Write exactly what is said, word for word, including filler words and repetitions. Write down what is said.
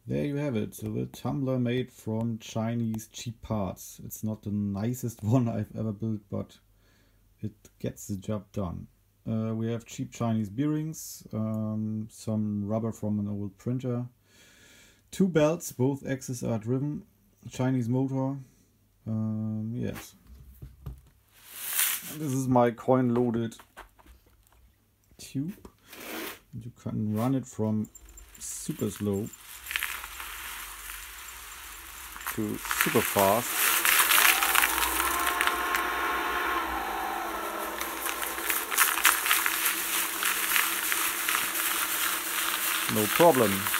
there you have it. So the tumbler made from Chinese cheap parts. It's not the nicest one I've ever built, but it gets the job done. Uh, we have cheap Chinese bearings, um, some rubber from an old printer, two belts, both axes are driven, Chinese motor. Um, yes. This is my coin loaded tube. You can run it from super slow to super fast. No problem.